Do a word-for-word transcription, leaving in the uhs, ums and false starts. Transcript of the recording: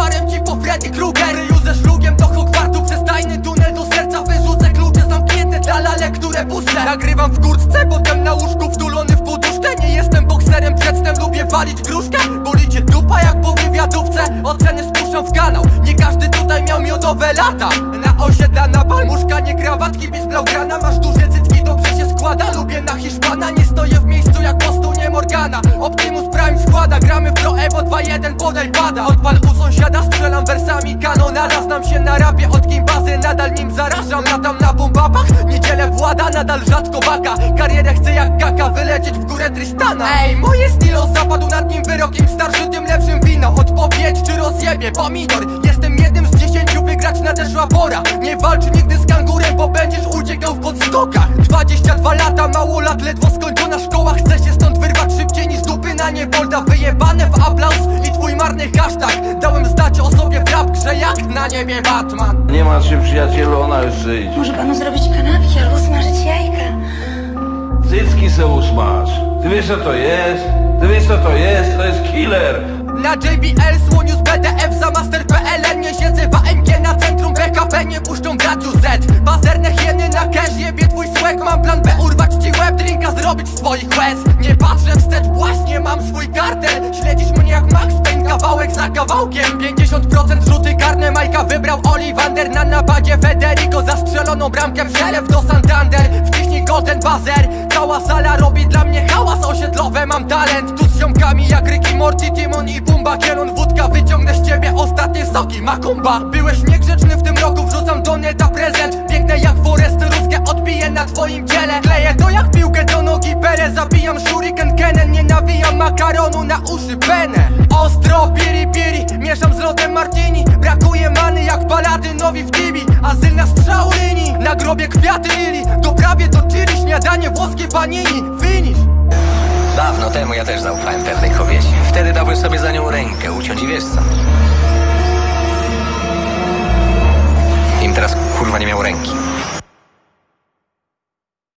Umarłem ci po Freddy Krueger. Ryju ze szlugiem do Hogwartu, przez tajny tunel do serca wyrzucę klucze zamknięte dla lalek, które puste. Nagrywam w kurtce, potem na łóżku wtulony w poduszkę. Nie jestem bokserem, przedtem lubię walić gruszkę. Boli cię dupa jak po wywiadówce, oceny spuszczą w kanał. Nie każdy tutaj miał miodowe lata. Na osiedla, na balmuszka, nie krawatki, bez blaugrana. Masz duże cycki, dobrze się składa. Lubię na Hiszpana, nie stoję w miejscu jak postu nie Morgana. Optimus Prime składa, gramy w Pro Evo dwa jeden, podaj pada. Odpal u sąsiada, strzelam wersami kanonada. Znam się na rapie od gimbazy, nadal nim zarażam. Latam na bombapach, niedzielę włada, nadal rzadko baka. Karierę chcę jak Kaka, wylecieć w górę Tristana. Ej, moje stylo zapadł nad nim wyrokiem, starszy tym lepszym wino. Odpowiedź czy rozjebie pomidor. Jestem jednym z dziesięciu, wygrać nadeszła pora. Nie walcz nigdy z kangurem, bo będziesz uciekał w podskokach. Dwadzieścia dwa lata, mało lat, ledwo skończona szkoła. Chcę się stąd wyrwać szybciej niż dupy na niebolda. Wyjebane w aplauz i twój marny hashtag. Dałem zdać o sobie w rap grze jak na niebie Batman. Nie ma się przyjacielu, ona już idzie. Może panu zrobić kanapki albo smażyć jajka? Cycki se usmaż. Ty wiesz co to jest? Ty wiesz co to jest? To jest killer. Na J B L słoniu z B D F za master P L N. Nie siedzę w A M G na centrum, B K P nie puszczą w radiu Z. Bazerne hieny na cash, jebie twój swag. Mam plan B, urwać ci łeb, drinka zrobić z twoich łez. Nie patrzę wstecz, właśnie mam swój kartel. Śledzisz mnie jak Max Payne, kawałek za kawałkiem. Pięćdziesiąt procent rzuty karne, Majka wybrał Oliwander. Na napadzie Federico, zastrzeloną bramkę przelew do Santander. Wciśnij golden buzzer, cała sala robi dla mnie hałas osiedlowy. Mam talent, tu z ziomkami jak Ricky Morty, Timon i Pumba. Kielon, wódka, wyciągnę z ciebie ostatnie soki, Makumba. Byłeś niegrzeczny w tym roku, wrzucam do neta prezent. Piękne jak foresty ruskie, odbiję na twoim ciele. Kleję to jak piłkę do nogi Pele. Zabijam shuriken Kenen, nie nawijam makaronu na uszy penę. Ostro, piri piri, mieszam z lodem martini. Brakuje many jak paladynowi w Tibi. Azyl na strzał linii, na grobie kwiaty lili. Doprawię do chili, śniadanie włoskie panini. Finish. Dawno temu ja też zaufałem pewnej kobiecie. Wtedy dałbym sobie za nią rękę uciąć i wiesz co? Im teraz kurwa nie miał ręki.